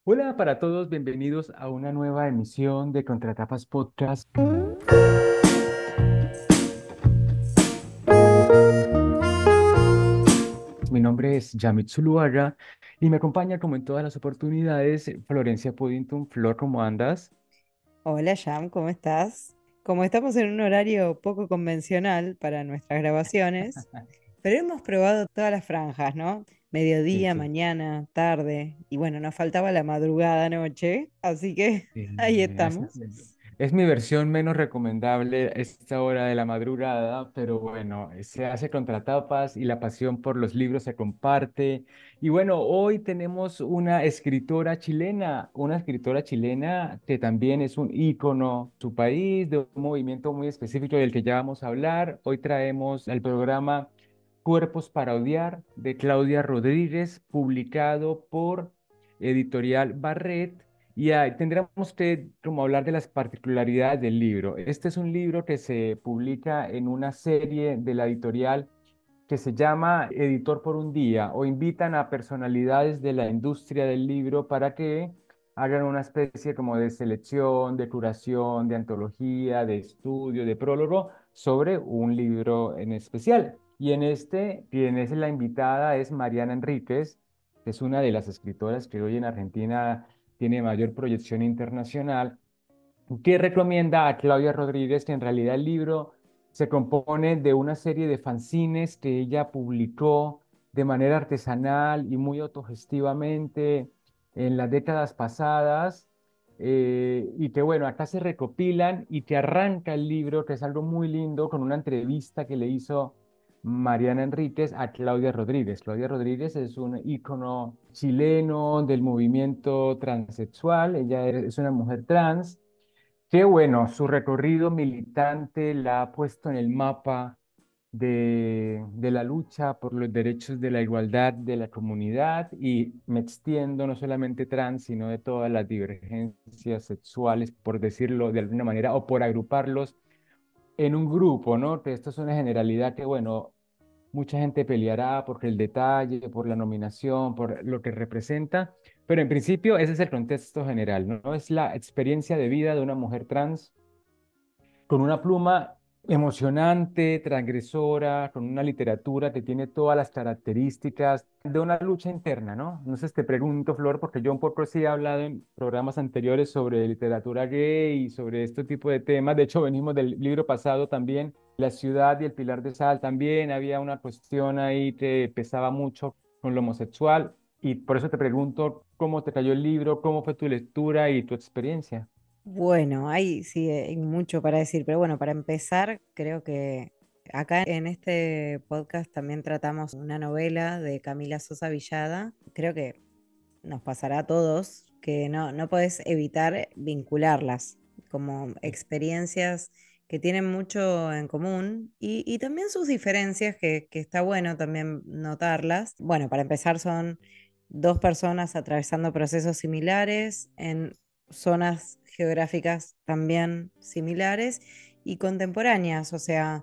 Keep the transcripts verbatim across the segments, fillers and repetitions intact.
Hola para todos, bienvenidos a una nueva emisión de Contratapas Podcast. Mi nombre es Yamit Zuluaga y me acompaña como en todas las oportunidades Florencia Puddington. Flor, ¿cómo andas? Hola, Jam, ¿cómo estás? Como estamos en un horario poco convencional para nuestras grabaciones, pero hemos probado todas las franjas, ¿no? Sí, Mediodía, sí. mañana, tarde, y bueno, nos faltaba la madrugada noche, así que Eh, ahí esa- estamos. es mi versión menos recomendable esta hora de la madrugada, pero bueno, se hace contratapas y la pasión por los libros se comparte. Y bueno, hoy tenemos una escritora chilena, una escritora chilena que también es un ícono de su país, de un movimiento muy específico del que ya vamos a hablar. Hoy traemos el programa Cuerpos para Odiar de Claudia Rodríguez, publicado por Editorial Barret. Y ah, tendríamos que como hablar de las particularidades del libro. Este es un libro que se publica en una serie de la editorial que se llama Editor por un Día, o invitan a personalidades de la industria del libro para que hagan una especie como de selección, de curación, de antología, de estudio, de prólogo sobre un libro en especial. Y en este, quien es la invitada es Mariana Enríquez, que es una de las escritoras que hoy en Argentina tiene mayor proyección internacional, que recomienda a Claudia Rodríguez, que en realidad el libro se compone de una serie de fanzines que ella publicó de manera artesanal y muy autogestivamente en las décadas pasadas, eh, y que bueno, acá se recopilan y que arranca el libro, que es algo muy lindo, con una entrevista que le hizo Mariana Enríquez a Claudia Rodríguez. Claudia Rodríguez es un ícono chileno del movimiento transexual, ella es una mujer trans. Qué bueno, su recorrido militante la ha puesto en el mapa de, de la lucha por los derechos de la igualdad de la comunidad, y me extiendo no solamente trans, sino de todas las divergencias sexuales, por decirlo de alguna manera, o por agruparlos en un grupo, ¿no? Que esto es una generalidad que, bueno, mucha gente peleará por el detalle, por la nominación, por lo que representa, pero en principio ese es el contexto general, ¿no? Es la experiencia de vida de una mujer trans con una pluma emocionante, transgresora, con una literatura que tiene todas las características de una lucha interna, ¿no? Entonces te pregunto, Flor, porque yo un poco sí he hablado en programas anteriores sobre literatura gay y sobre este tipo de temas. De hecho, venimos del libro pasado también, La ciudad y el pilar de sal, también había una cuestión ahí que pesaba mucho con lo homosexual. Y por eso te pregunto, ¿cómo te cayó el libro? ¿Cómo fue tu lectura y tu experiencia? Bueno, ahí sí hay mucho para decir, pero bueno, para empezar, creo que acá en este podcast también tratamos una novela de Camila Sosa Villada. Creo que nos pasará a todos que no, no podés evitar vincularlas como experiencias que tienen mucho en común y, y también sus diferencias que, que está bueno también notarlas. Bueno, para empezar son dos personas atravesando procesos similares en zonas geográficas también similares y contemporáneas, o sea,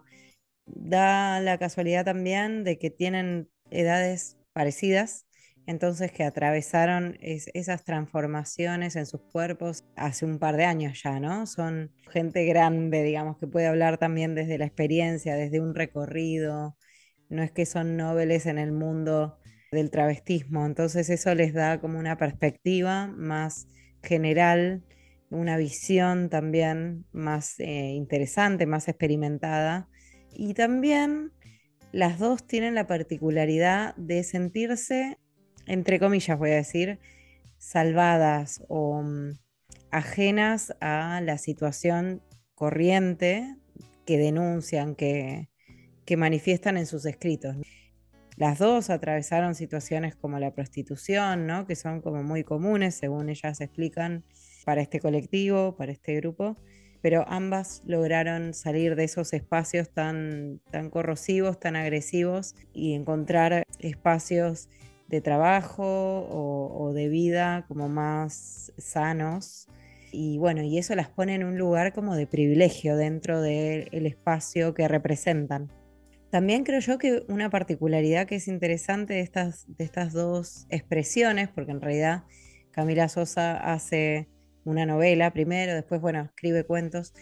da la casualidad también de que tienen edades parecidas, entonces que atravesaron es- esas transformaciones en sus cuerpos hace un par de años ya, ¿no? Son gente grande, digamos, que puede hablar también desde la experiencia, desde un recorrido, no es que son nobles en el mundo del travestismo, entonces eso les da como una perspectiva más general, una visión también más eh, interesante, más experimentada y también las dos tienen la particularidad de sentirse, entre comillas voy a decir, salvadas o mm, ajenas a la situación corriente que denuncian, que, que manifiestan en sus escritos. Las dos atravesaron situaciones como la prostitución, ¿no? Que son como muy comunes, según ellas explican, para este colectivo, para este grupo, pero ambas lograron salir de esos espacios tan, tan corrosivos, tan agresivos y encontrar espacios de trabajo o, o de vida como más sanos. Y bueno, y eso las pone en un lugar como de privilegio dentro del espacio que representan. También creo yo que una particularidad que es interesante de estas, de estas dos expresiones, porque en realidad Camila Sosa hace una novela primero, después, bueno, escribe cuentos.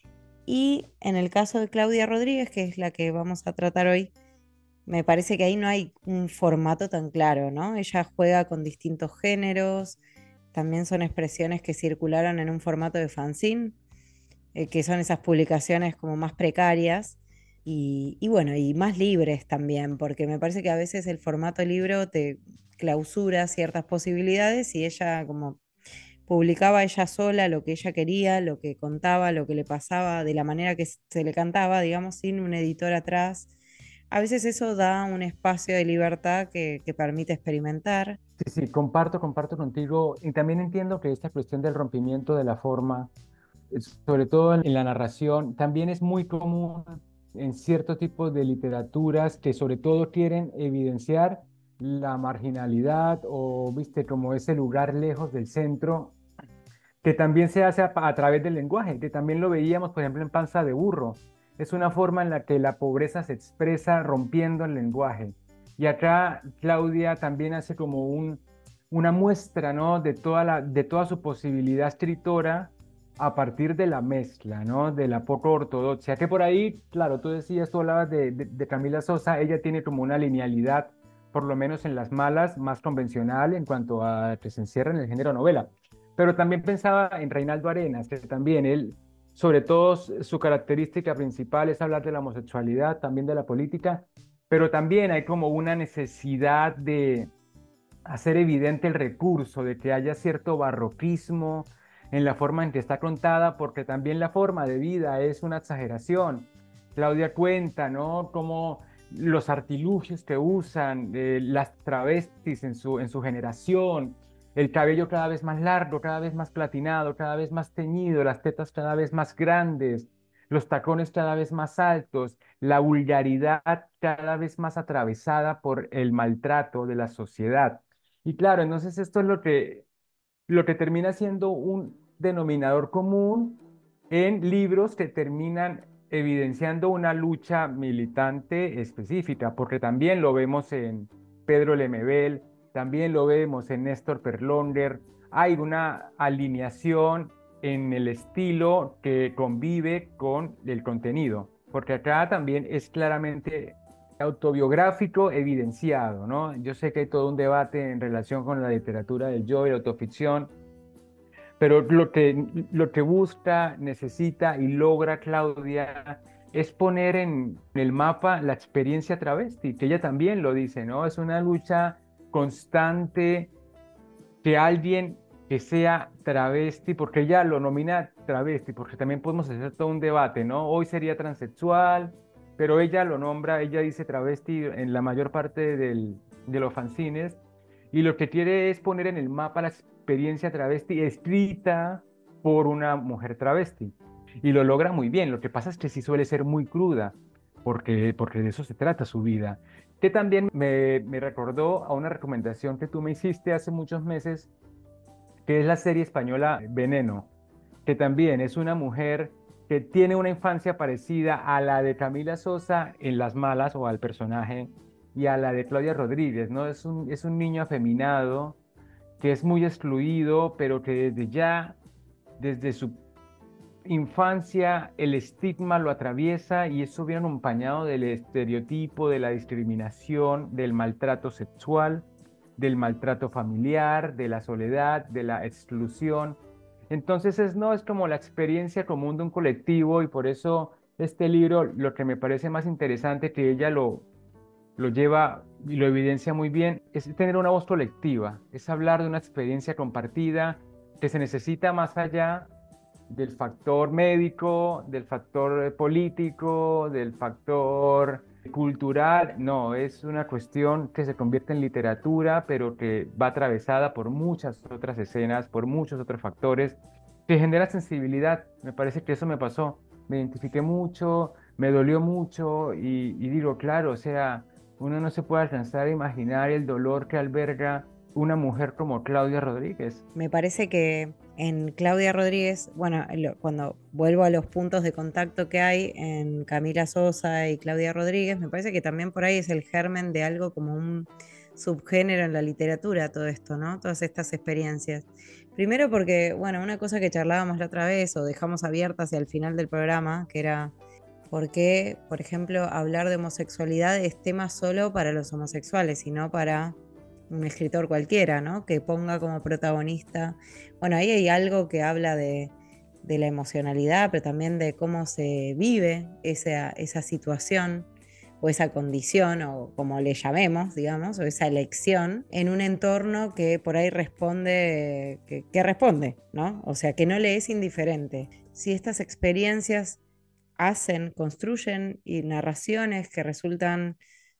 Y en el caso de Claudia Rodríguez, que es la que vamos a tratar hoy, me parece que ahí no hay un formato tan claro, ¿no? Ella juega con distintos géneros, también son expresiones que circularon en un formato de fanzine, eh, que son esas publicaciones como más precarias y, y bueno, y más libres también, porque me parece que a veces el formato libro te clausura ciertas posibilidades y ella como publicaba ella sola lo que ella quería, lo que contaba, lo que le pasaba, de la manera que se le cantaba, digamos, sin un editor atrás. A veces eso da un espacio de libertad que, que permite experimentar. Sí, sí, comparto, comparto contigo. Y también entiendo que esta cuestión del rompimiento de la forma, es- sobre todo en, en la narración, también es muy común en ciertos tipos de literaturas que sobre todo quieren evidenciar la marginalidad o, viste, como ese lugar lejos del centro, que también se hace a, a través del lenguaje, que también lo veíamos, por ejemplo, en Panza de Burro. Es una forma en la que la pobreza se expresa rompiendo el lenguaje. Y acá Claudia también hace como un, una muestra, ¿no? de, toda la, de toda su posibilidad escritora a partir de la mezcla, ¿no? De la poco ortodoxia. Que por ahí, claro, tú decías, tú hablabas de, de, de Camila Sosa, ella tiene como una linealidad, por lo menos en las malas, más convencional en cuanto a que se encierra en el género novela. Pero también pensaba en Reinaldo Arenas, que también él, sobre todo su característica principal es hablar de la homosexualidad, también de la política, pero también hay como una necesidad de hacer evidente el recurso, de que haya cierto barroquismo en la forma en que está contada, porque también la forma de vida es una exageración. Claudia cuenta, ¿no? Cómo los artilugios que usan, eh, las travestis en su, en su generación, el cabello cada vez más largo, cada vez más platinado, cada vez más teñido, las tetas cada vez más grandes, los tacones cada vez más altos, la vulgaridad cada vez más atravesada por el maltrato de la sociedad. Y claro, entonces esto es lo que, lo que termina siendo un denominador común en libros que terminan evidenciando una lucha militante específica, porque también lo vemos en Pedro Lemebel, también lo vemos en Néstor Perlonder. Hay una alineación en el estilo que convive con el contenido, porque acá también es claramente autobiográfico evidenciado, ¿no? Yo sé que hay todo un debate en relación con la literatura del yo y la autoficción, pero lo que, lo que busca, necesita y logra Claudia es poner en el mapa la experiencia travesti, que ella también lo dice, ¿no? Es una lucha constante que alguien que sea travesti, porque ella lo nomina travesti, porque también podemos hacer todo un debate, ¿no? Hoy sería transexual, pero ella lo nombra, ella dice travesti en la mayor parte del, de los fanzines, y lo que quiere es poner en el mapa la experiencia travesti escrita por una mujer travesti. Y lo logra muy bien, lo que pasa es que sí suele ser muy cruda, porque, porque de eso se trata su vida. Que también me, me recordó a una recomendación que tú me hiciste hace muchos meses, que es la serie española Veneno, que también es una mujer que tiene una infancia parecida a la de Camila Sosa en Las Malas o al personaje y a la de Claudia Rodríguez, ¿no? Es un, es un niño afeminado que es muy excluido, pero que desde ya, desde su infancia, el estigma lo atraviesa y eso viene acompañado del estereotipo, de la discriminación, del maltrato sexual, del maltrato familiar, de la soledad, de la exclusión. Entonces es, no, es como la experiencia común de un colectivo y por eso este libro, lo que me parece más interesante que ella lo, lo lleva y lo evidencia muy bien, es tener una voz colectiva, es hablar de una experiencia compartida que se necesita más allá del factor médico, del factor eh, político, del factor cultural. No, es una cuestión que se convierte en literatura, pero que va atravesada por muchas otras escenas, por muchos otros factores, que genera sensibilidad. Me parece que eso me pasó. Me identifiqué mucho, me dolió mucho y, y digo, claro, o sea, uno no se puede alcanzar a imaginar el dolor que alberga una mujer como Claudia Rodríguez. Me parece que en Claudia Rodríguez, bueno, lo- cuando vuelvo a los puntos de contacto que hay en Camila Sosa y Claudia Rodríguez, me parece que también por ahí es el germen de algo como un subgénero en la literatura todo esto, ¿no? Todas estas experiencias. Primero porque, bueno, una cosa que charlábamos la otra vez o dejamos abierta hacia el final del programa, que era por qué, por ejemplo, hablar de homosexualidad es tema solo para los homosexuales y no para un escritor cualquiera, ¿no? Que ponga como protagonista. Bueno, ahí hay algo que habla de, de la emocionalidad, pero también de cómo se vive esa, esa situación o esa condición, o como le llamemos, digamos, o esa elección, en un entorno que por ahí responde, que, que responde, ¿no? O sea, que no le es indiferente. Si estas experiencias hacen, construyen y narraciones que resultan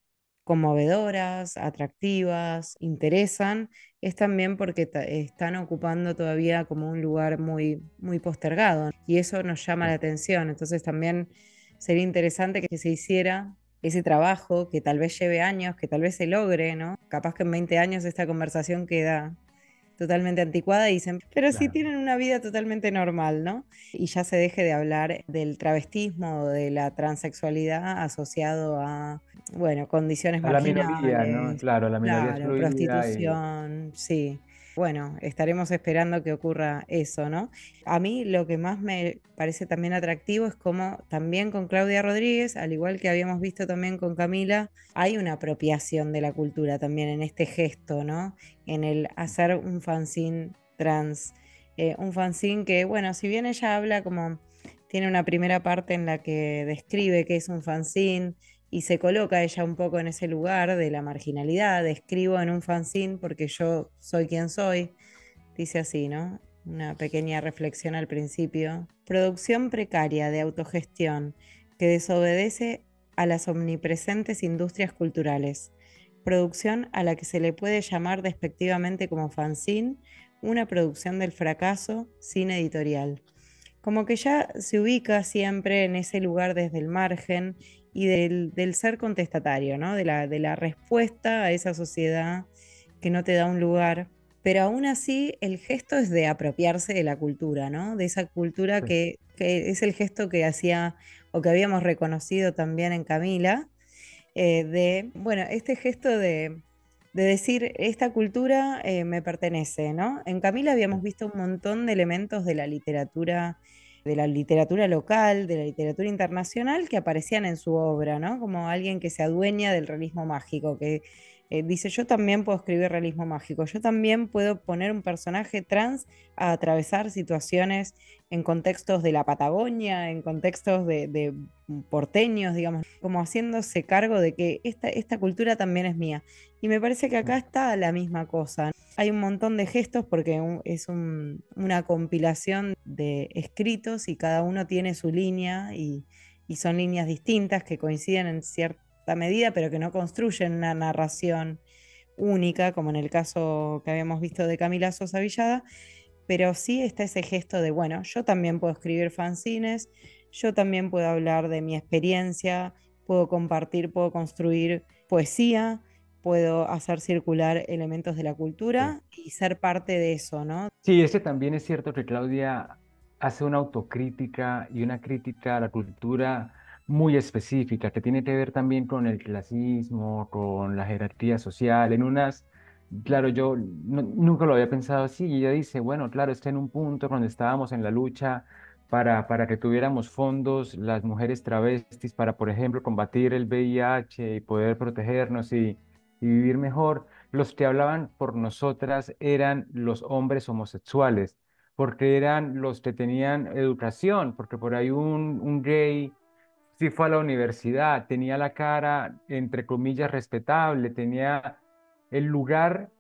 conmovedoras, atractivas, interesan, es también porque ta- están ocupando todavía como un lugar muy, muy postergado y eso nos llama la atención. Entonces también sería interesante que se hiciera ese trabajo que tal vez lleve años, que tal vez se logre, ¿no? Capaz que en veinte años esta conversación queda totalmente anticuada y dicen, pero sí Claro. tienen una vida totalmente normal, ¿no? Y ya se deje de hablar del travestismo o de la transexualidad asociado a, bueno, condiciones A la minoría, ¿no? marginales, Claro, la minoría claro, excluida y prostitución, sí. Bueno, estaremos esperando que ocurra eso, ¿no? A mí lo que más me parece también atractivo es cómo también con Claudia Rodríguez, al igual que habíamos visto también con Camila, hay una apropiación de la cultura también en este gesto, ¿no? En el hacer un fanzine trans. Eh, un fanzine que, bueno, si bien ella habla como, tiene una primera parte en la que describe qué es un fanzine y se coloca ella un poco en ese lugar de la marginalidad, escribo en un fanzine porque yo soy quien soy, dice así, ¿no? Una pequeña reflexión al principio. Producción precaria de autogestión que desobedece a las omnipresentes industrias culturales. Producción a la que se le puede llamar despectivamente como fanzine, una producción del fracaso sin editorial. Como que ya se ubica siempre en ese lugar desde el margen y del, del ser contestatario, ¿no? De la, de la respuesta a esa sociedad que no te da un lugar. Pero aún así el gesto es de apropiarse de la cultura, ¿no? De esa cultura pues, que, que es el gesto que hacía o que habíamos reconocido también en Camila, eh, de, bueno, este gesto de, de decir, esta cultura eh, me pertenece, ¿no? En Camila habíamos visto un montón de elementos de la literatura, de la literatura local, de la literatura internacional que aparecían en su obra, ¿no? Como alguien que se adueña del realismo mágico, que eh, dice, yo también puedo escribir realismo mágico, yo también puedo poner un personaje trans a atravesar situaciones en contextos de la Patagonia, en contextos de, de porteños, digamos, como haciéndose cargo de que esta, esta cultura también es mía. Y me parece que acá está la misma cosa. Hay un montón de gestos porque un- es un- una compilación de escritos y cada uno tiene su línea y, y son líneas distintas que coinciden en cierta medida, pero que no construyen una narración única, como en el caso que habíamos visto de Camila Sosa Villada, pero sí está ese gesto de, bueno, yo también puedo escribir fanzines, yo también puedo hablar de mi experiencia, puedo compartir, puedo construir poesía, puedo hacer circular elementos de la sí. cultura y ser parte de eso, ¿no? Sí, ese también es cierto que Claudia hace una autocrítica y una crítica a la cultura muy específica, que tiene que ver también con el clasismo, con la jerarquía social, en unas, claro, yo no- nunca lo había pensado así, y ella dice, bueno, claro, es que en un punto cuando estábamos en la lucha para, para que tuviéramos fondos, las mujeres travestis, para, por ejemplo, combatir el V I H y poder protegernos y, y vivir mejor, los que hablaban por nosotras eran los hombres homosexuales, porque eran los que tenían educación, porque por ahí un, un gay sí fue a la universidad, tenía la cara, entre comillas, respetable, tenía el lugar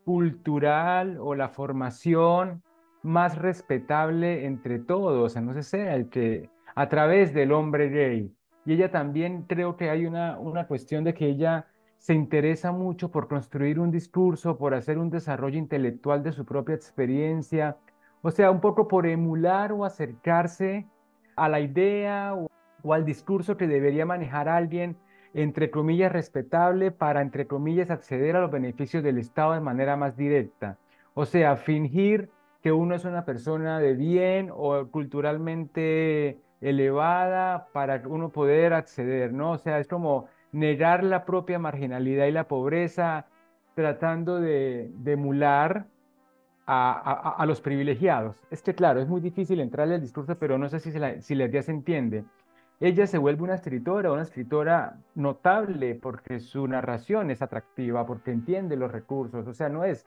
cultural o la formación más respetable entre todos, entonces era el que, a través del hombre gay. Y ella también creo que hay una, una cuestión de que ella se interesa mucho por construir un discurso, por hacer un desarrollo intelectual de su propia experiencia, o sea, un poco por emular o acercarse a la idea o, o al discurso que debería manejar alguien, entre comillas, respetable para, entre comillas, acceder a los beneficios del Estado de manera más directa. O sea, fingir que uno es una persona de bien o culturalmente elevada para uno poder acceder, ¿no? O sea, es como negar la propia marginalidad y la pobreza tratando de, de emular a, a- a los privilegiados. Es que, claro, es muy difícil entrarle al discurso, pero no sé si, se la, si la idea se entiende. Ella se vuelve una escritora, una escritora notable porque su narración es atractiva, porque entiende los recursos. O sea, no es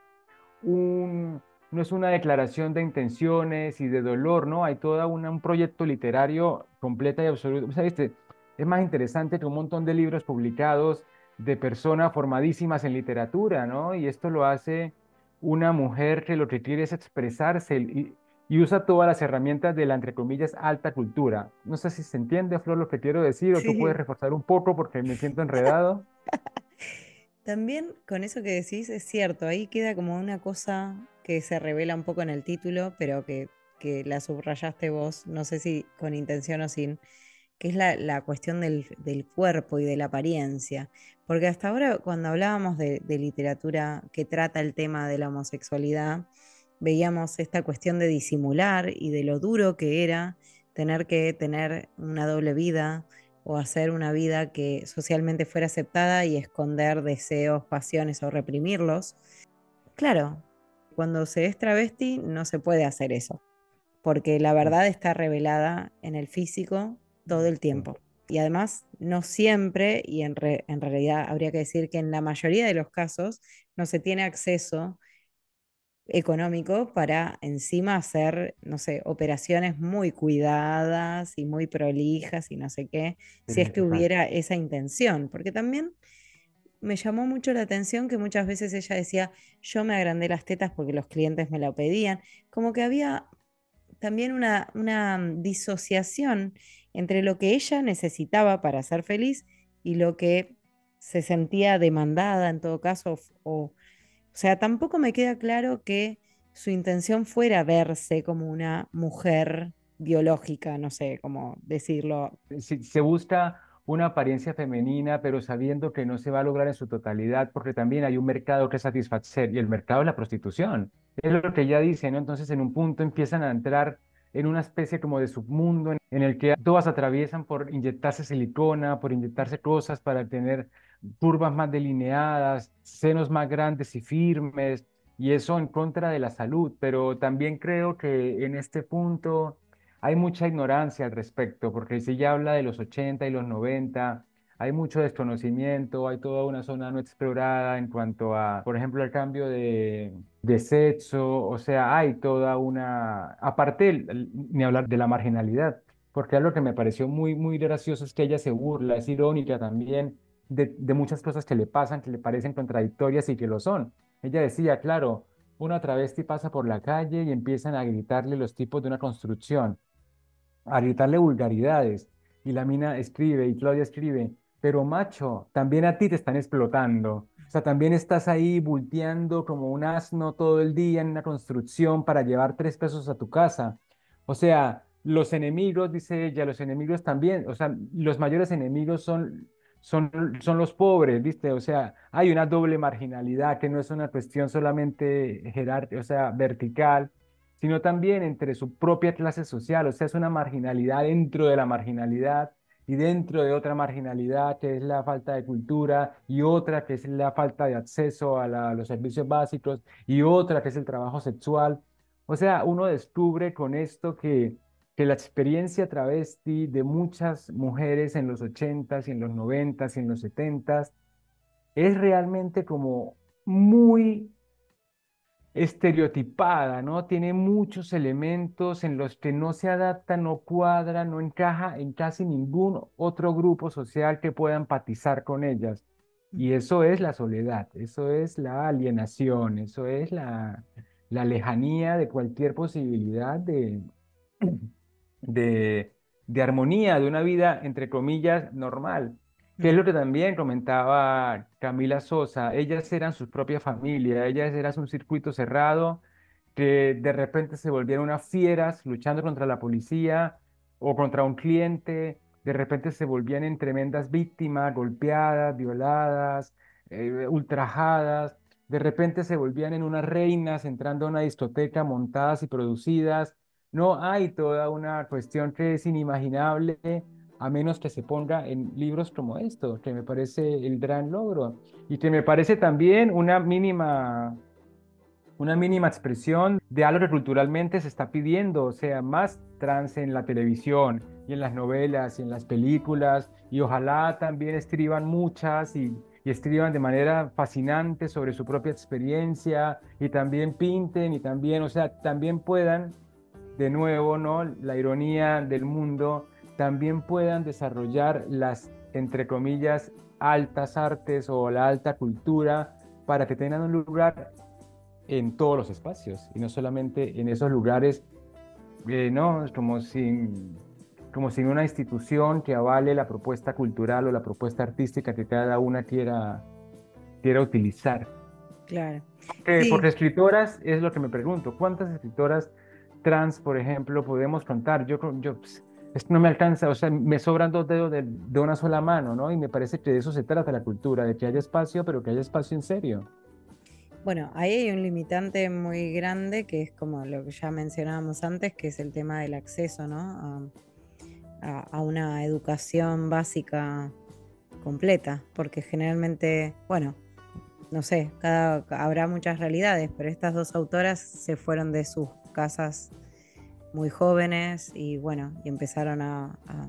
un, no es una declaración de intenciones y de dolor, ¿no? Hay todo un proyecto literario completa y absoluto. O sea, este, es más interesante que un montón de libros publicados de personas formadísimas en literatura, ¿no? Y esto lo hace una mujer que lo que quiere es expresarse y, y usa todas las herramientas de la, entre comillas, alta cultura. No sé si se entiende, Flor, lo que quiero decir, o tú puedes Sí. reforzar un poco porque me siento enredado. También con eso que decís es cierto, ahí queda como una cosa que se revela un poco en el título, pero que, que la subrayaste vos, no sé si con intención o sin, que es la, la cuestión del, del cuerpo y de la apariencia. Porque hasta ahora cuando hablábamos de, de literatura que trata el tema de la homosexualidad, veíamos esta cuestión de disimular y de lo duro que era tener que tener una doble vida o hacer una vida que socialmente fuera aceptada y esconder deseos, pasiones o reprimirlos. Claro, cuando se es travesti no se puede hacer eso, porque la verdad está revelada en el físico todo el Sí. tiempo. Y además, no siempre, y en, re- en realidad habría que decir que en la mayoría de los casos no se tiene acceso económico para encima hacer, no sé, operaciones muy cuidadas y muy prolijas y no sé qué, si es que Exacto. hubiera esa intención, porque también me llamó mucho la atención que muchas veces ella decía, yo me agrandé las tetas porque los clientes me lo pedían, como que había también una, una mm, disociación entre lo que ella necesitaba para ser feliz y lo que se sentía demandada en todo caso, o o sea, tampoco me queda claro que su intención fuera verse como una mujer biológica, no sé cómo decirlo. Si- se busca una apariencia femenina, pero sabiendo que no se va a lograr en su totalidad, porque también hay un mercado que satisfacer, y el mercado es la prostitución. Es lo que ella dice, ¿no? Entonces, en un punto empiezan a entrar en una especie como de submundo en, en el que todas atraviesan por inyectarse silicona, por inyectarse cosas para tener curvas más delineadas, senos más grandes y firmes, y eso en contra de la salud. Pero también creo que en este punto hay mucha ignorancia al respecto, porque si ya habla de los ochenta y los noventa, hay mucho desconocimiento, hay toda una zona no explorada en cuanto a, por ejemplo, el cambio de, de sexo, o sea, hay toda una, aparte, el- el- ni hablar de la marginalidad, porque algo que me pareció muy, muy gracioso es que ella se burla, es irónica también de, de muchas cosas que le pasan, que le parecen contradictorias y que lo son. Ella decía, claro, una travesti pasa por la calle y empiezan a gritarle los tipos de una construcción, a gritarle vulgaridades. Y la mina escribe, y Claudia escribe, pero macho, también a ti te están explotando. O sea, también estás ahí bulteando como un asno todo el día en una construcción para llevar tres pesos a tu casa. O sea, los enemigos, dice ella, los enemigos también, o sea, los mayores enemigos son, son, son los pobres, ¿viste? O sea, hay una doble marginalidad que no es una cuestión solamente jerárquica, o sea, vertical, sino también entre su propia clase social, o sea, es una marginalidad dentro de la marginalidad y dentro de otra marginalidad que es la falta de cultura y otra que es la falta de acceso a, la- a los servicios básicos y otra que es el trabajo sexual. O sea, uno descubre con esto que, que la experiencia travesti de muchas mujeres en los ochentas y en los noventas y en los setentas es realmente como muy estereotipada, ¿no? Tiene muchos elementos en los que no se adapta, no cuadra, no encaja en casi ningún otro grupo social que pueda empatizar con ellas. Y eso es la soledad, eso es la alienación, eso es la, la lejanía de cualquier posibilidad de, de, de armonía, de una vida, entre comillas, normal, que es Mm. lo que también comentaba Camila Sosa. Ellas eran su propia familia, ellas eran un circuito cerrado que de repente se volvieron unas fieras luchando contra la policía o contra un cliente, de repente se volvían en tremendas víctimas, golpeadas, violadas, eh, ultrajadas. De repente se volvían en unas reinas entrando a una discoteca montadas y producidas. No hay toda una cuestión que es inimaginable a menos que se ponga en libros como esto, que me parece el gran logro y que me parece también una mínima una mínima expresión de algo que culturalmente se está pidiendo, o sea, más trans en la televisión y en las novelas y en las películas, y ojalá también escriban muchas y, y escriban de manera fascinante sobre su propia experiencia y también pinten y también, o sea, también puedan, de nuevo, ¿no? La ironía del mundo, también puedan desarrollar las, entre comillas, altas artes o la alta cultura para que tengan un lugar en todos los espacios y no solamente en esos lugares, eh, no, como sin, como sin una institución que avale la propuesta cultural o la propuesta artística que cada una quiera, quiera utilizar. Claro. Porque, porque Sí, escritoras es lo que me pregunto, ¿cuántas escritoras trans, por ejemplo, podemos contar? Yo, creo- yo, pues, es que no me alcanza, o sea, me sobran dos dedos de, de una sola mano, ¿no? Y me parece que de eso se trata la cultura, de que haya espacio, pero que haya espacio en serio. bueno, ahí hay un limitante muy grande que es como lo que ya mencionábamos antes, que es el tema del acceso, ¿no? A, a- a una educación básica completa, porque generalmente, bueno, no sé, cada, habrá muchas realidades, pero estas dos autoras se fueron de sus casas muy jóvenes y bueno, y empezaron a, a-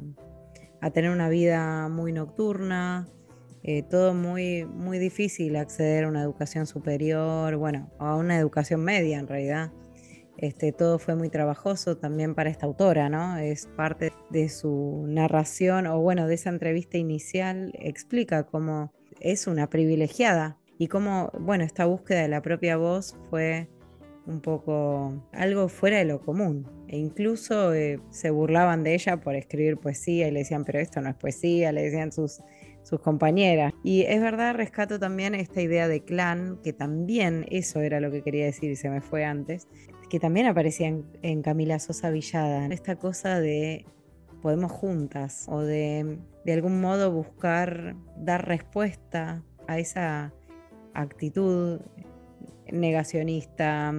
a tener una vida muy nocturna, eh, todo muy, muy difícil acceder a una educación superior, bueno, a una educación media en realidad. Este, todo fue muy trabajoso también para esta autora, ¿no? Es parte de su narración, o bueno, de esa entrevista inicial, explica cómo es una privilegiada y cómo, bueno, esta búsqueda de la propia voz fue un poco algo fuera de lo común. E incluso eh, se burlaban de ella por escribir poesía y le decían, pero esto no es poesía, le decían sus, sus compañeras. Y es verdad, rescato también esta idea de clan, que también eso era lo que quería decir y se me fue antes, que también aparecía en, en Camila Sosa Villada, esta cosa de podemos juntas o de de algún modo buscar dar respuesta a esa actitud negacionista,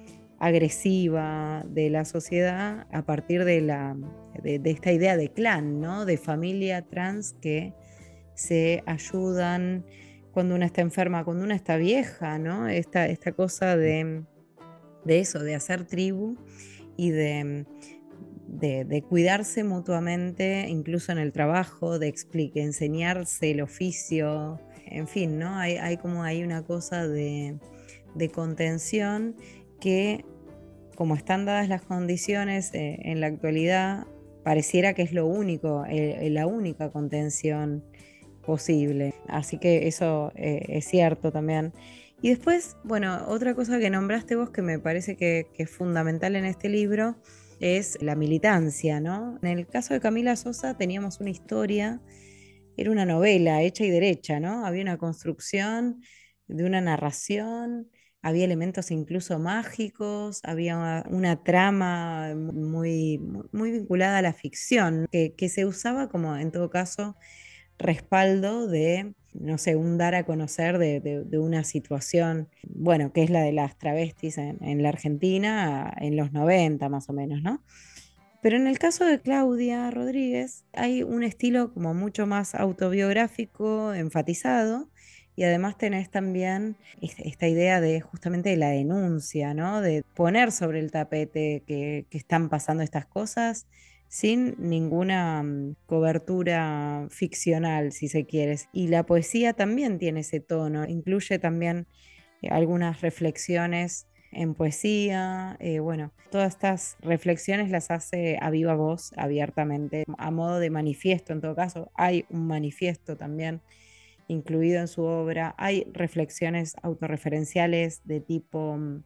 agresiva de la sociedad a partir de, la, de, de esta idea de clan, ¿no? De familia trans que se ayudan cuando una está enferma, cuando una está vieja, ¿no? Esta, esta cosa de, de eso, de hacer tribu y de, de, de cuidarse mutuamente, incluso en el trabajo, de explique, enseñarse el oficio, en fin, ¿no? Hay, hay como hay una cosa de, de contención que, como están dadas las condiciones eh, en la actualidad, pareciera que es lo único, eh, la única contención posible. Así que eso eh, es cierto también. Y después, bueno, otra cosa que nombraste vos que me parece que, que es fundamental en este libro es la militancia, ¿no? En el caso de Camila Sosa teníamos una historia, era una novela hecha y derecha, ¿no? Había una construcción de una narración, había elementos incluso mágicos, había una, una trama muy, muy, muy vinculada a la ficción, que, que se usaba como, en todo caso, respaldo de, no sé, un dar a conocer de, de- de una situación, bueno, que es la de las travestis en, en la Argentina en los noventa más o menos, ¿no? Pero en el caso de Claudia Rodríguez hay un estilo como mucho más autobiográfico, enfatizado, y además tenés también es- esta idea de justamente de la denuncia, ¿no? De poner sobre el tapete que, que están pasando estas cosas sin ninguna mm, cobertura ficcional, si se quiere. Y la poesía también tiene ese tono, incluye también eh, algunas reflexiones en poesía, eh, bueno, todas estas reflexiones las hace a viva voz, abiertamente, a modo de manifiesto en todo caso. Hay un manifiesto también incluido en su obra, hay reflexiones autorreferenciales de tipo, mm,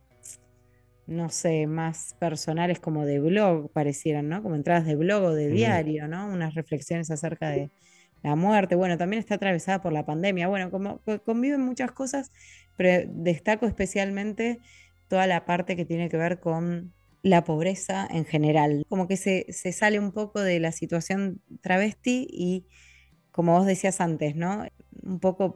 no sé, más personales como de blog, parecieran, ¿no? Como entradas de blog o de Sí. diario, ¿no? Unas reflexiones acerca de la muerte. Bueno, también está atravesada por la pandemia. Bueno, como co- conviven muchas cosas, pero destaco especialmente toda la parte que tiene que ver con la pobreza en general. Como que se, se sale un poco de la situación travesti y, como vos decías antes, ¿no? Un poco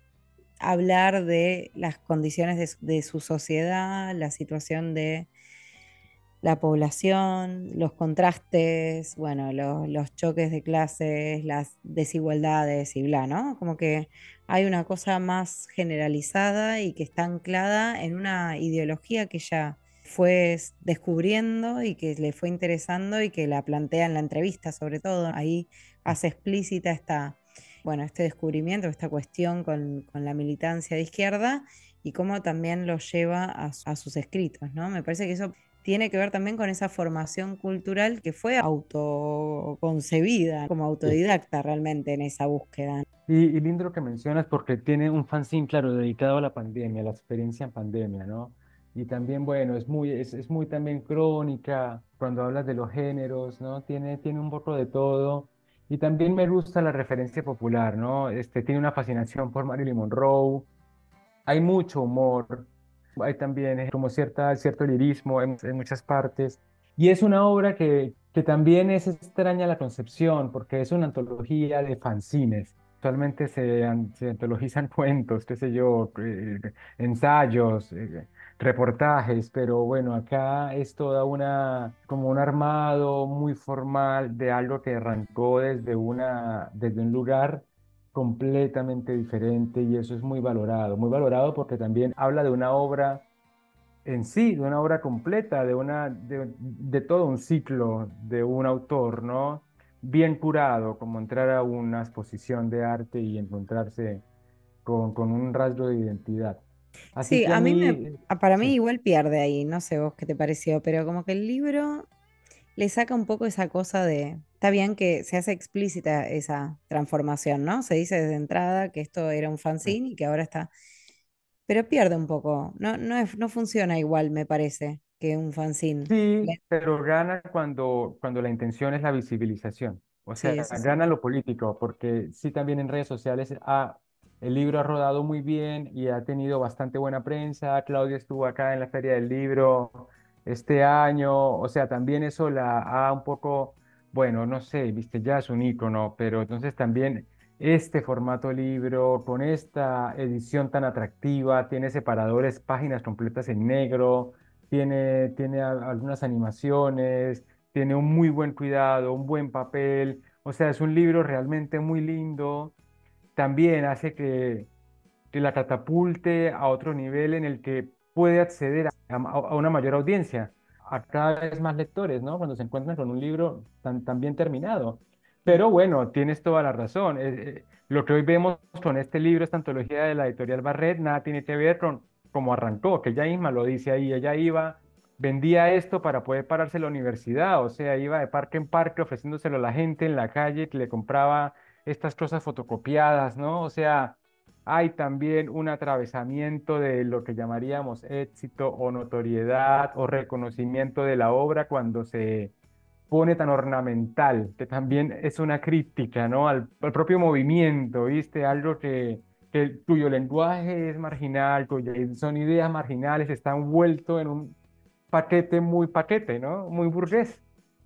hablar de las condiciones de, su de su sociedad, la situación de la población, los contrastes, bueno, lo- los choques de clases, las desigualdades y bla, ¿no? Como que hay una cosa más generalizada y que está anclada en una ideología que ella fue s- descubriendo y que le fue interesando y que la plantea en la entrevista, sobre todo. Ahí hace explícita esta, bueno, este descubrimiento, esta cuestión con, con la militancia de izquierda y cómo también lo lleva a, su- a sus escritos, ¿no? Me parece que eso tiene que ver también con esa formación cultural que fue autoconcebida, como Sí. autodidacta realmente en esa búsqueda. Y, y lindo lo que mencionas porque tiene un fanzine, claro, dedicado a la pandemia, a la experiencia en pandemia, ¿no? Y también, bueno, es muy, es, es muy también crónica cuando hablas de los géneros, ¿no? Tiene, tiene un poco de todo. Y también me gusta la referencia popular, ¿no? Este, tiene una fascinación por Marilyn Monroe. Hay mucho humor, hay también eh, como cierta, cierto lirismo en, en muchas partes. Y es una obra que, que también es extraña la concepción, porque es una antología de fanzines. Actualmente se, an- se antologizan cuentos, qué sé yo, eh, ensayos, eh, reportajes, pero bueno, acá es toda una, como un armado muy formal de algo que arrancó desde una, desde un lugar completamente diferente y eso es muy valorado, muy valorado porque también habla de una obra en sí, de una obra completa, de una, de, de todo un ciclo de un autor, ¿no? Bien curado, como entrar a una exposición de arte y encontrarse con, con un rasgo de identidad. Así Sí, que a a mí me, mí, a- para mí sí, igual pierde ahí, no sé vos qué te pareció, pero como que el libro le saca un poco esa cosa de, está bien que se hace explícita esa transformación, ¿no? Se dice desde entrada que esto era un sí. fanzine y que ahora está, pero pierde un poco, no, no es, no funciona igual, me parece, que un fanzine. Sí, Le- pero gana cuando, cuando la intención es la visibilización. O Sí, sea, eso sí. gana lo político, porque sí también en redes sociales ha, el libro ha rodado muy bien y ha tenido bastante buena prensa. Claudia estuvo acá en la Feria del Libro este año. O sea, también eso la ha un poco, bueno, no sé, viste, ya es un icono, pero entonces también este formato libro, con esta edición tan atractiva, tiene separadores, páginas completas en negro tiene, tiene a- algunas animaciones, tiene un muy buen cuidado, un buen papel, o sea, es un libro realmente muy lindo. También hace que, que la catapulte a otro nivel en el que puede acceder a, a- a una mayor audiencia, a cada vez más lectores, ¿no? Cuando se encuentran con un libro tan, tan bien terminado. Mm. Pero bueno, tienes toda la razón. eh, eh, lo que hoy vemos con este libro, esta antología de la editorial Barret, nada tiene que ver con cómo arrancó, que ella misma lo dice ahí, ella iba, vendía esto para poder pararse en la universidad, o sea, iba de parque en parque ofreciéndoselo a la gente en la calle que le compraba estas cosas fotocopiadas, ¿no? O sea, hay también un atravesamiento de lo que llamaríamos éxito o notoriedad o reconocimiento de la obra cuando se pone tan ornamental, que también es una crítica, ¿no? Al, al propio movimiento, ¿viste? Algo que, que cuyo lenguaje es marginal, cuyas son ideas marginales, está envuelto en un paquete muy paquete, ¿no? Muy burgués.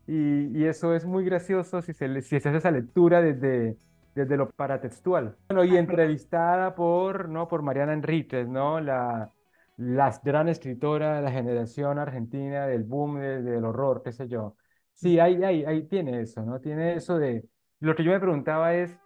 Y, y eso es muy gracioso si se, le- si se hace esa lectura desde, desde lo paratextual. Bueno, y entrevistada por, ¿no? Por Mariana Enríquez, ¿no? La, la gran escritora de la generación argentina del boom de- del horror, qué sé yo. Sí, ahí, ahí, ahí tiene eso, ¿no? Tiene eso de... Lo que yo me preguntaba es,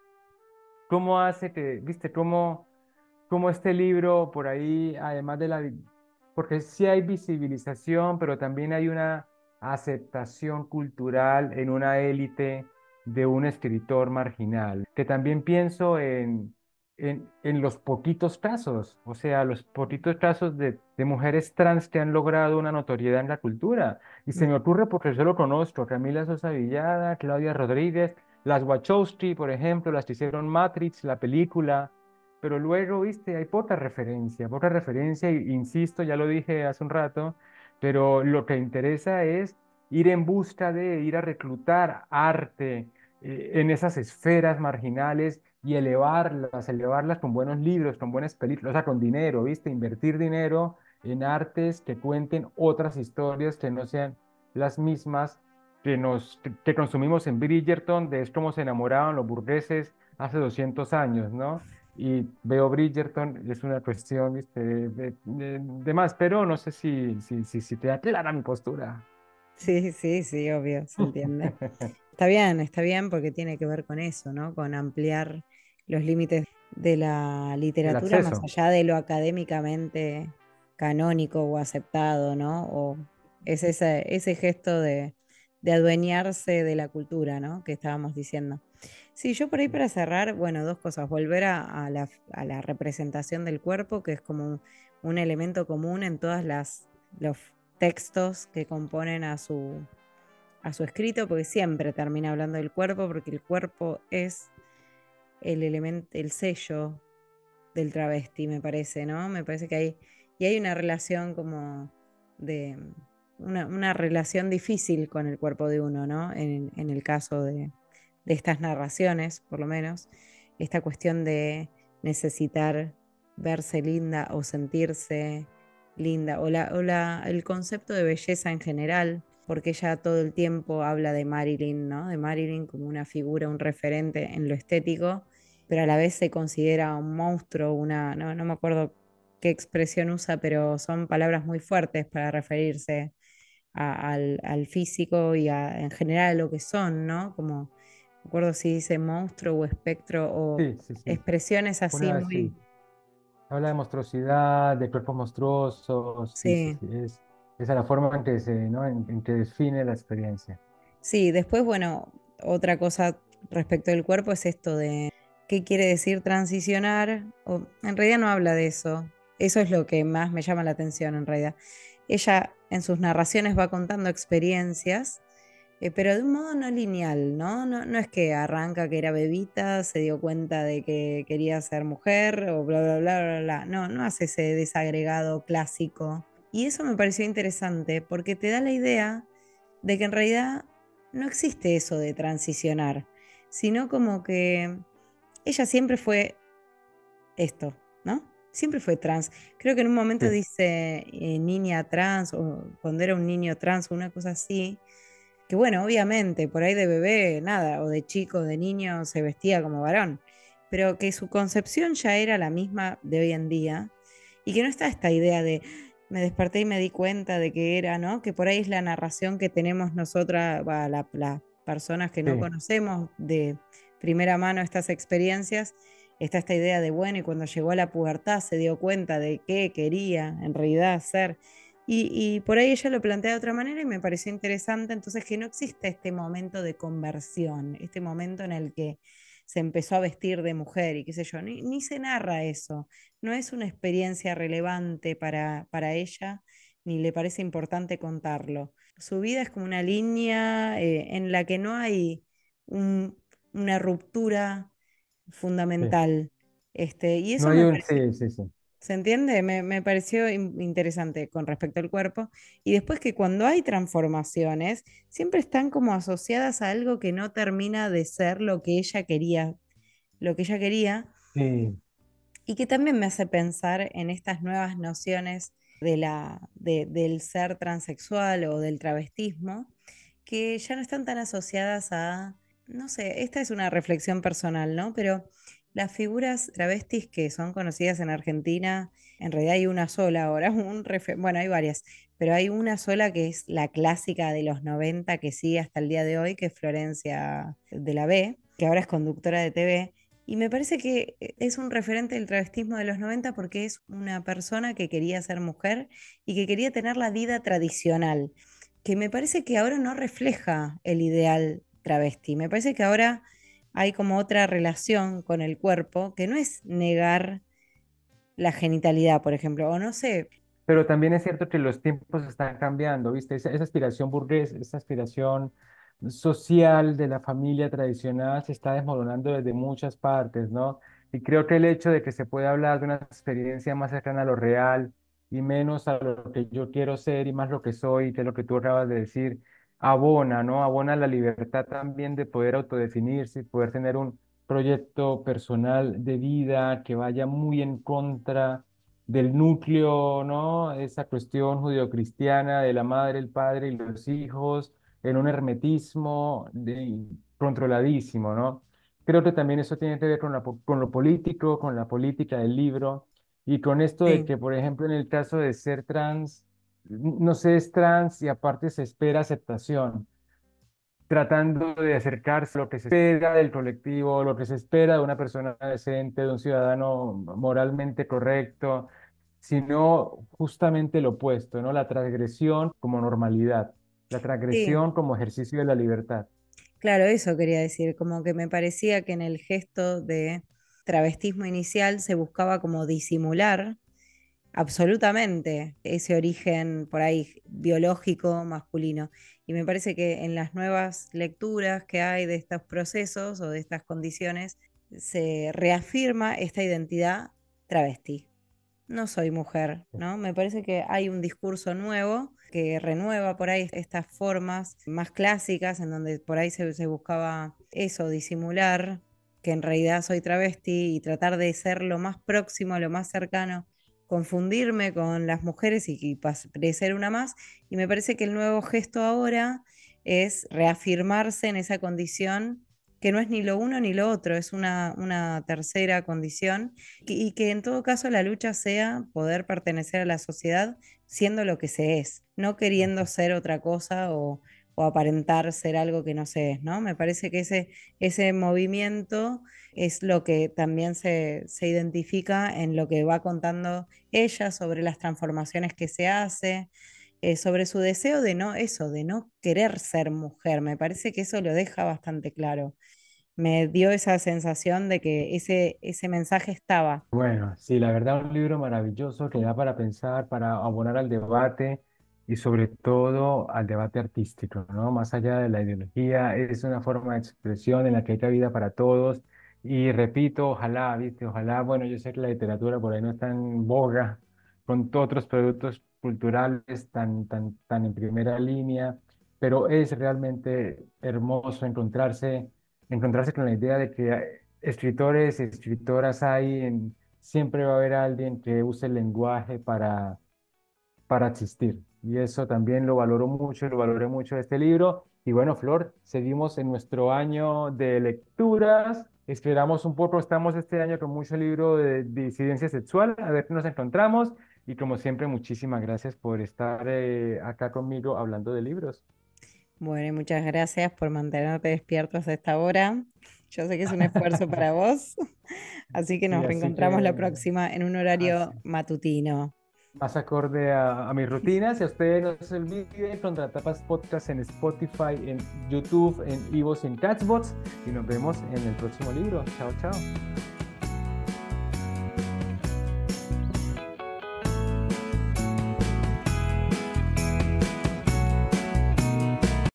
¿cómo hace que, viste, cómo, cómo este libro por ahí, además de la... vi- Porque sí hay visibilización, pero también hay una aceptación cultural en una élite de un escritor marginal, que también pienso en, en, en los poquitos casos, o sea, los poquitos casos de, de mujeres trans que han logrado una notoriedad en la cultura. Y se Mm. me ocurre porque yo lo conozco, Camila Sosa Villada, Claudia Rodríguez, las Wachowski, por ejemplo, las que hicieron Matrix, la película, pero luego, viste, hay poca referencia, poca referencia, y insisto, ya lo dije hace un rato, pero lo que interesa es ir en busca de, ir a reclutar arte eh, en esas esferas marginales y elevarlas, elevarlas con buenos libros, con buenas películas, o sea, con dinero, viste, invertir dinero en artes que cuenten otras historias que no sean las mismas que, nos, que, que consumimos en Bridgerton, de es cómo se enamoraban los burgueses hace doscientos años, ¿no? Y veo Bridgerton, es una cuestión, ¿viste? De, de- de- de más, pero no sé si, si, si, si te aclara mi postura. Sí, sí, sí, obvio, se entiende. Está bien, está bien porque tiene que ver con eso, ¿no? Con ampliar los límites de la El literatura más acceso. allá de lo académicamente canónico o aceptado, ¿no? O es ese, ese gesto de, de adueñarse de la cultura, ¿no? Que estábamos diciendo. Sí, yo por ahí para cerrar, bueno, dos cosas. Volver a, a la, a la representación del cuerpo, que es como un, un elemento común en todas las los textos que componen a su a su escrito, porque siempre termina hablando del cuerpo, porque el cuerpo es el elemento, el sello del travesti, me parece, ¿no? Me parece que hay, y hay una relación como de, una, una relación difícil con el cuerpo de uno, ¿no? En, en el caso de, de estas narraciones, por lo menos, esta cuestión de necesitar verse linda o sentirse linda, o, la, o la, el concepto de belleza en general, porque ella todo el tiempo habla de Marilyn, ¿no? De Marilyn como una figura, un referente en lo estético, pero a la vez se considera un monstruo, una, no, no me acuerdo qué expresión usa, pero son palabras muy fuertes para referirse a- al, al físico y a, en general a lo que son, ¿no? Como, no me acuerdo si dice monstruo o espectro o Sí, sí, sí. expresiones así Una, muy, sí. Habla de monstruosidad, de cuerpos monstruosos, sí, sí, sí, sí. Es, esa es la forma en que se, ¿no? en, en que define la experiencia. sí, después, bueno, otra cosa respecto del cuerpo es esto de qué quiere decir transicionar, o en realidad no habla de eso, eso es lo que más me llama la atención en realidad. Ella en sus narraciones va contando experiencias, eh, pero de un modo no lineal, ¿no? ¿no? No es que arranca que era bebita, se dio cuenta de que quería ser mujer o bla, bla, bla, bla, bla. No, no hace ese desagregado clásico. Y eso me pareció interesante porque te da la idea de que en realidad no existe eso de transicionar, sino como que ella siempre fue esto, ¿no? Siempre fue trans. Creo que en un momento Sí, dice eh, niña trans o cuando era un niño trans o una cosa así, que bueno, obviamente por ahí de bebé, nada, o de chico, de niño se vestía como varón, pero que su concepción ya era la misma de hoy en día y que no está esta idea de me desperté y me di cuenta de que era, ¿no? Que por ahí es la narración que tenemos nosotras, va, la- las personas que no sí. conocemos de primera mano estas experiencias, está esta idea de, bueno, y cuando llegó a la pubertad se dio cuenta de qué quería en realidad hacer. Y, y por ahí ella lo plantea de otra manera y me pareció interesante, entonces que no existe este momento de conversión, este momento en el que se empezó a vestir de mujer y qué sé yo, ni, ni se narra eso, no es una experiencia relevante para, para ella, ni le parece importante contarlo. Su vida es como una línea eh, en la que no hay un- una ruptura Sí. fundamental. Este, y No eso hay me un, pareció, sí, sí, sí. ¿se entiende? Me, me pareció in- interesante con respecto al cuerpo. Y después que cuando hay transformaciones, siempre están como asociadas a algo que no termina de ser lo que ella quería, lo que ella quería, Sí, y que también me hace pensar en estas nuevas nociones de la, de- del ser transexual o del travestismo, que ya no están tan asociadas a, no sé, esta es una reflexión personal, ¿no? Pero las figuras travestis que son conocidas en Argentina, en realidad hay una sola ahora, un refe- bueno, hay varias, pero hay una sola que es la clásica de los noventa que sigue hasta el día de hoy, que es Florencia de la B, que ahora es conductora de T V. Y me parece que es un referente del travestismo de los noventa porque es una persona que quería ser mujer y que quería tener la vida tradicional, que me parece que ahora no refleja el ideal travesti. Me parece que ahora hay como otra relación con el cuerpo que no es negar la genitalidad, por ejemplo, o no sé, pero también es cierto que los tiempos están cambiando, ¿viste? Esa, esa aspiración burguesa, esa aspiración social de la familia tradicional se está desmoronando desde muchas partes, ¿no? Y creo que el hecho de que se pueda hablar de una experiencia más cercana a lo real y menos a lo que yo quiero ser y más lo que soy, que es lo que tú acabas de decir, abona, ¿no? Abona la libertad también de poder autodefinirse y poder tener un proyecto personal de vida que vaya muy en contra del núcleo, ¿no? Esa cuestión judeocristiana de la madre, el padre y los hijos, en un hermetismo de- controladísimo, ¿no? Creo que también eso tiene que ver con la po- con lo político, con la política del libro y con esto de sí, que, por ejemplo, en el caso de ser trans, no se es trans y aparte se espera aceptación, tratando de acercarse a lo que se espera del colectivo, lo que se espera de una persona decente, de un ciudadano moralmente correcto, sino justamente lo opuesto, ¿no? La transgresión como normalidad, la Sí, transgresión como ejercicio de la libertad. claro, eso quería decir, como que me parecía que en el gesto de travestismo inicial se buscaba como disimular absolutamente ese origen por ahí biológico masculino. Y me parece que en las nuevas lecturas que hay de estos procesos o de estas condiciones, se reafirma esta identidad travesti. No soy mujer, ¿no? Me parece que hay un discurso nuevo que renueva por ahí estas formas más clásicas en donde por ahí se, se buscaba eso, disimular que en realidad soy travesti y tratar de ser lo más próximo, lo más cercano, confundirme con las mujeres y, y parecer una más. Y me parece que el nuevo gesto ahora es reafirmarse en esa condición que no es ni lo uno ni lo otro, es una, una tercera condición y que en todo caso la lucha sea poder pertenecer a la sociedad siendo lo que se es, no queriendo ser otra cosa o, o aparentar ser algo que no se es, ¿no? Me parece que ese, ese movimiento es lo que también se, se identifica en lo que va contando ella sobre las transformaciones que se hace, eh, sobre su deseo de no, eso, de no querer ser mujer. Me parece que eso lo deja bastante claro. Me dio esa sensación de que ese, ese mensaje estaba. Bueno, sí, la verdad, un libro maravilloso que da para pensar, para abonar al debate y sobre todo al debate artístico, ¿no? Más allá de la ideología, es una forma de expresión en la que hay cabida para todos. Y repito, ojalá, ¿viste? Ojalá, bueno, yo sé que la literatura por ahí no está en boga con todos otros productos culturales tan, tan, tan en primera línea, pero es realmente hermoso encontrarse, encontrarse con la idea de que escritores y escritoras hay en siempre va a haber alguien que use el lenguaje para, para existir. Y eso también lo valoro mucho, lo valoré mucho de este libro. Y bueno, Flor, seguimos en nuestro año de lecturas. Esperamos un poco, estamos este año con mucho libro de disidencia sexual. A ver si nos encontramos. Y como siempre, muchísimas gracias por estar eh, acá conmigo hablando de libros. Bueno, y muchas gracias por mantenerte despierto hasta esta hora. Yo sé que es un esfuerzo para vos, así que Sí, nos así reencontramos la que próxima en un así, horario matutino. más acorde a, a mis rutinas. Y a ustedes no se olviden Contratapas Podcast en Spotify, en YouTube, en Ivos y en Catchbots. Y nos vemos en el próximo libro. Chao, chao.